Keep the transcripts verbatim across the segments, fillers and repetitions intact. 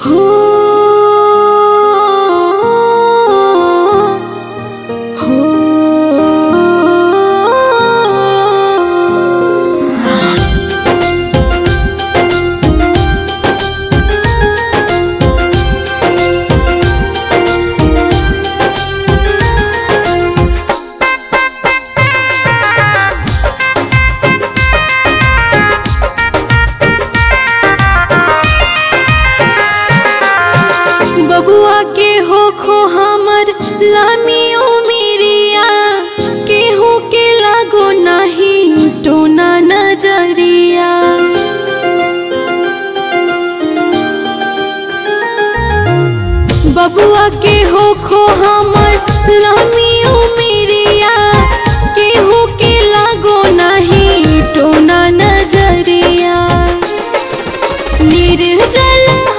बबुआ के हो खो हमर लामी उमिरिया, केहू के लागो नहीं टोना नजरिया। बबुआ के हो खो हमर लामी उमिरिया, केहू के लागो नहीं टोना नजरिया। निर्जल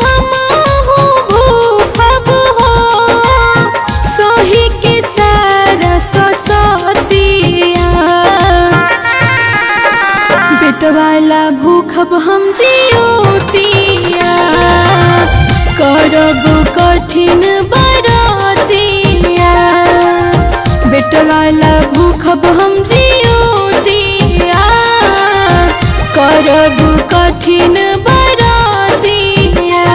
वाला भूखब हम जियोतिया, करब कठिन बरातिया। बेट वाला भूखब हम जियोतिया, करब कठिन बरातिया।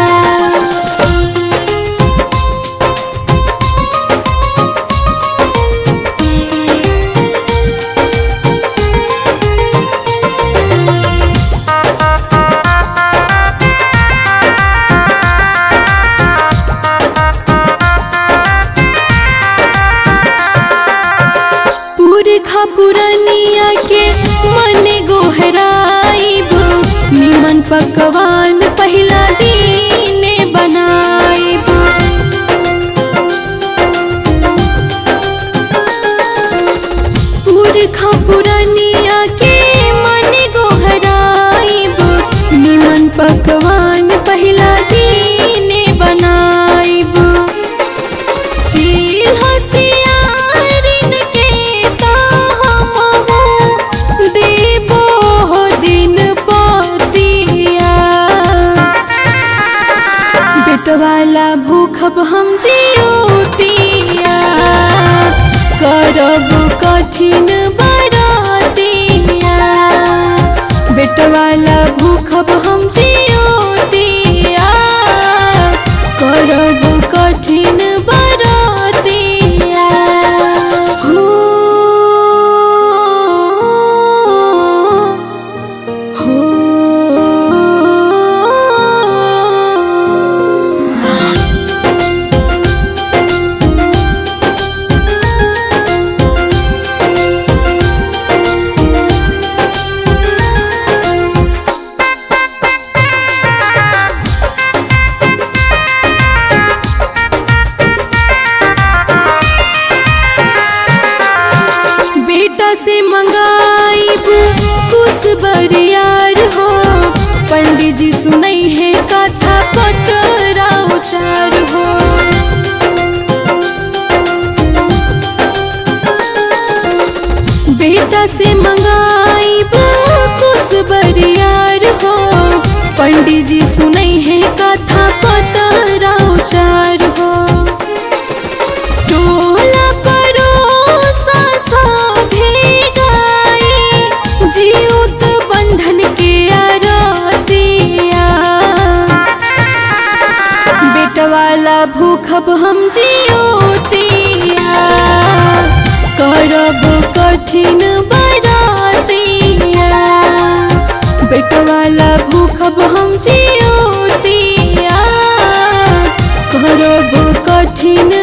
पुरनिया के मन गोहराइब, निमन पकवान पहला दीने बनाइब। पुरखा पुरनिया के मन गोहराइब, निमन पकवान पहला दीने बनाइब। चील होशियारिन के वाला भूखब हम जियोतिया, करब कठिन बरातिया। बेट वाला भूखब हम जियोतिया, करब कठिन बरातिया। हो हो से मंगाइब कुछ बरियार हो, पंडित जी सुनई है कथा पतरा उचार हो। बेटा से मंगाइब कुछ बरियार हो, पंडित जी सुनई है कथा पतरा उचार हो। जीउत बंधन के आरतिया, बेट वाला भूखब हम जियोतिया, करब कठिन बरातिया। बेट वाला भूखब हम जियोतिया, करब कठिन